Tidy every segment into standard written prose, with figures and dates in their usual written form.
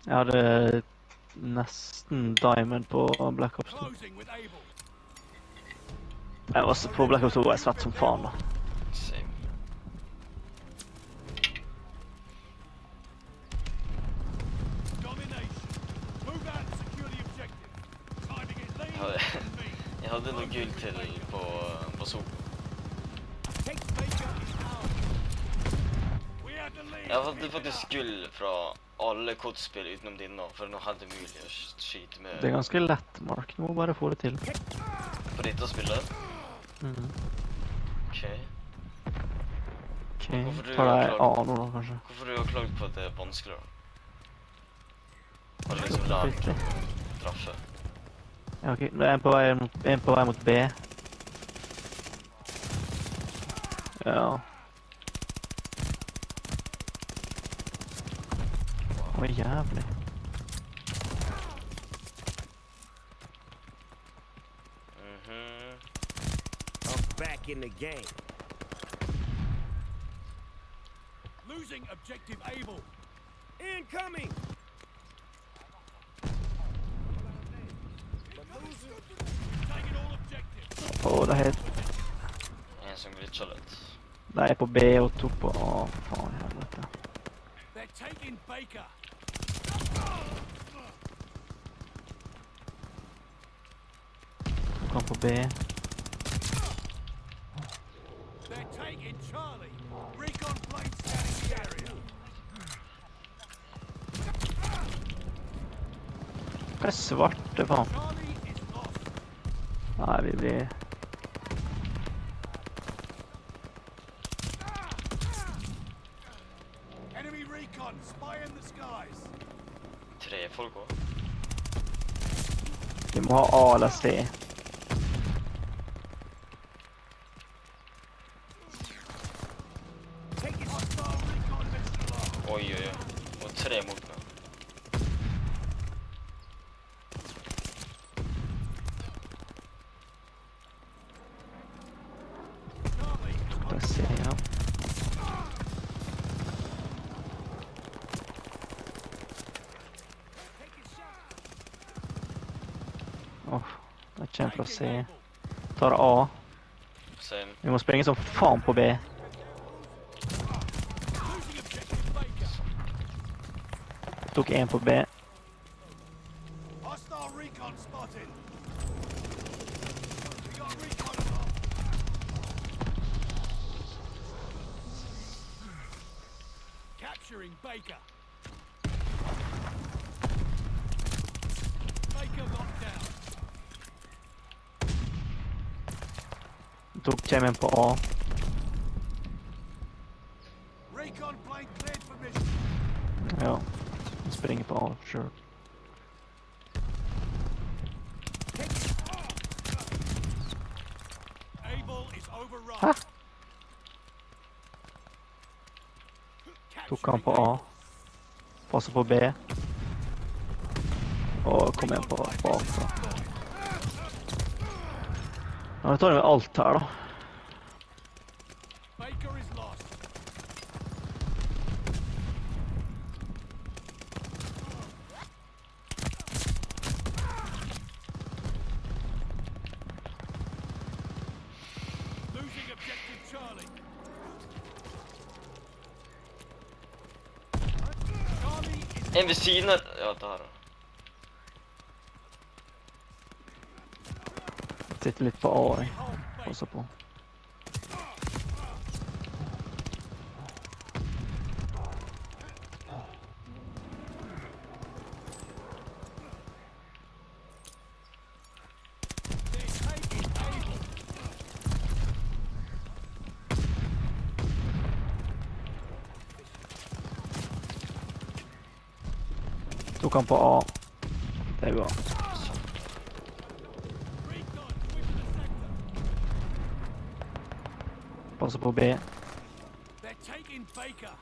Jeg hadde nesten diamond på Black Ops 2. Closing with Able. Jeg var også på Black Ops 2 og jeg svett som faen da. Same. Domination. Move out and secure the objective. Timing it lean. Jeg hadde noe gull til på Sol. Take Baker is ours. We have the lead. Jeg hadde faktisk gull fra alle kodspill utenom dine nå, for nå hadde det mulig å skyte med... Det er ganske lett, Mark. Du må bare få det til. På dette spillet? Mhm. Ok. Ok, Hvorfor du ta deg har A nå da, kanskje. Hvorfor du har klagd på at det er vanskelig da? Har du liksom lært Riktig. å traffe? Ja, ok. Nå er en på vei mot B. Ja. Å, jævlig. I'm back in the game. Losing objective Able. Incoming! Taking all objectives. Å, det er helt... En som glitcher litt. De er på B og to på A. Faen, helvete. They're taking Baker. Kom på B. They're taking Charlie. Recon plane scanning the area. Hva er svarte, faen? Charlie is lost. Nei, vi blir... Enemy recon. Spy in the skies. 3 folk også. Vi må ha A eller C. Hostile recon mission along. Oi, oi, oi. Og 3 mot meg. Charlie. Det er C, ja. Åh, det kommer fra C. Tar A. Same. Vi må springe som faen på B. Losing objective Baker. Tok en på B. Hostile recon spotted. We got recon along. Capturing Baker. Baker locked down. Kommer en på A. Recon plane cleared for mission. Ja, vi springer på A, sure. Able is overrun. Hæ? Tok han på A. Passer på B. Og kom igjen på A. Ja, vi tar med alt her da. Baker is lost. Losing objective Charlie. Charlie is En ved siden av... Ja, der da. Sitter litt på A, jeg. Passer på. they're taking Able. Tok han på A. Det er bra. Recon within the sector. Passer på B. They're taking Baker.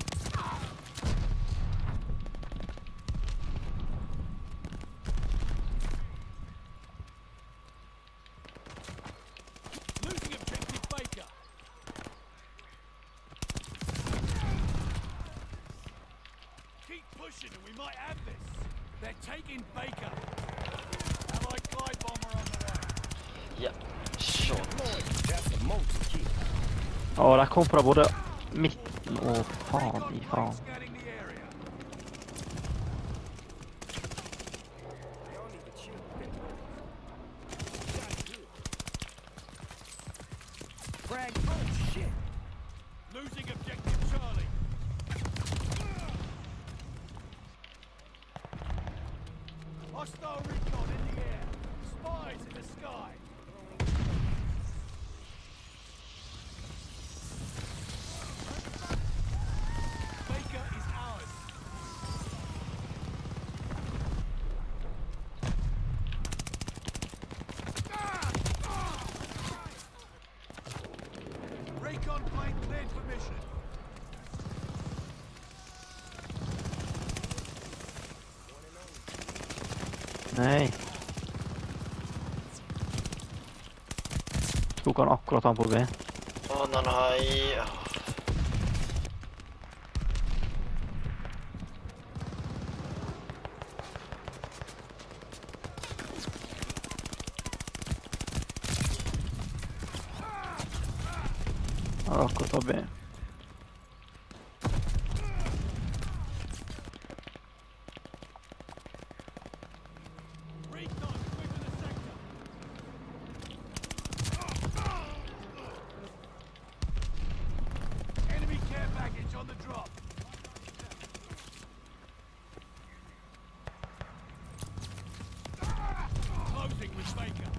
Losing objective Baker. Keep pushing. pushing and we might have this. They're taking Baker. Allied glide bomber on the way. Ja, shot. That's a multi-kill. Ja, der kom fra både midten og faen i faen. Scanning the area. They all need to chill. Frag. Oh shit. Losing objective Charlie. Hostile recon in the air. Spies in the sky. Baker is ours. Recon plane cleared for mission. Nei. Tok han akkurat han på B. Å, nei. Han har akkurat på B. Recon within the sector. Enemy care package on the drop. Closing with Baker.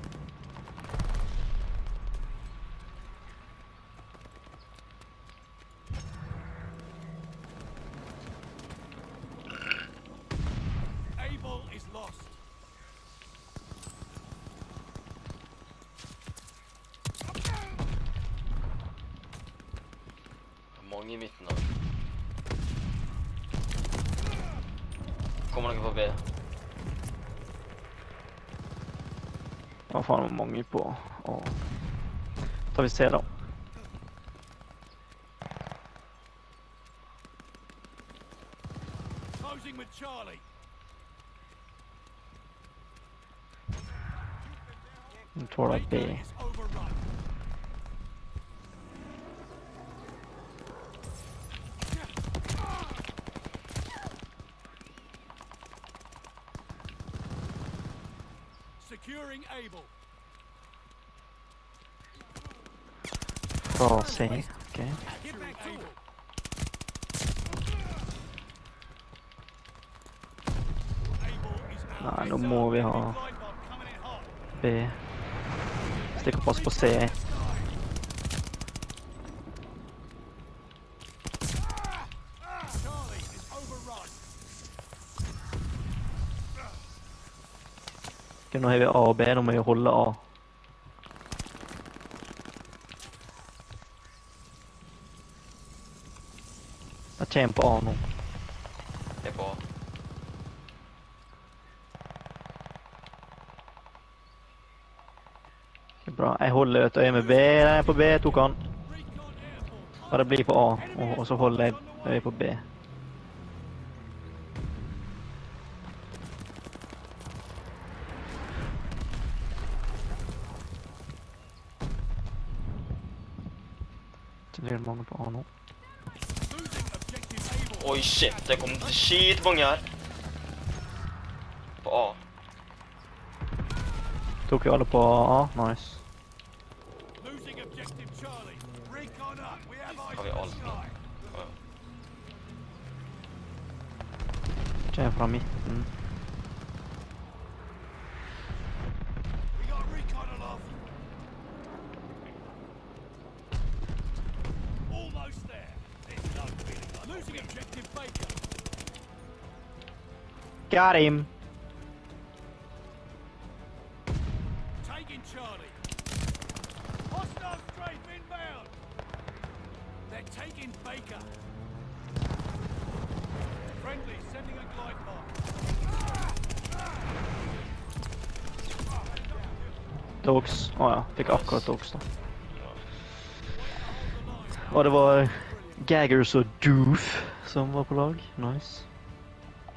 Able is lost. Mange i midten nå. Kommer noen på B? Hva faen var mange på? Tar vi C da. Closing with Charlie. Nu tar jeg B. Baker is overrun. Securing Able. Fra C. Ok. Get back to Able. Able is out. Nei, nå må vi ha Glide bomb coming in hot. B. Stikker pass på C. Charlie is overrun. Ok, nå har vi A og B, nå må vi holde A. Jeg kommer på A nå. Det er på. Ok, bra. Jeg holder et øye med B. Jeg er på B, tok han. Recon airborne. Bare bli på A, og så holder jeg øye på B. Det blir mange på A nå. Losing objective Able. Oi, shit. Det kom skitmange her. På A. Tok vi alle på A? Nice. Losing objective Charlie. Recon up. We have eyes Har vi in the alt nå? sky. Ja. Kommer fra midten. We got recon aloft. Almost there. There's no feeling like losing objective Baker. Got him! Taking Charlie. Hostile strafe inbound. They're taking Baker. Friendly sending a glide bomb. Dogs. Ja, fikk akkurat dogs da. Og det var Gaggers og Doof som var på lag. Nice.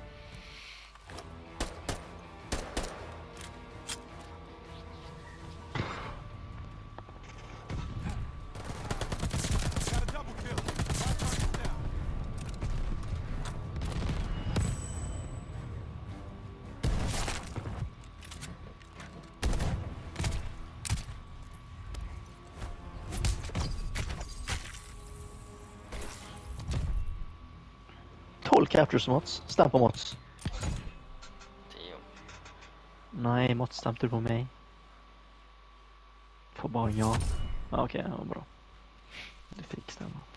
captures Mats? Stem på Mats. 10. Nej, Mats stemte på mig. Forbanna. Ja, okej, det var bra. Du fick stämma.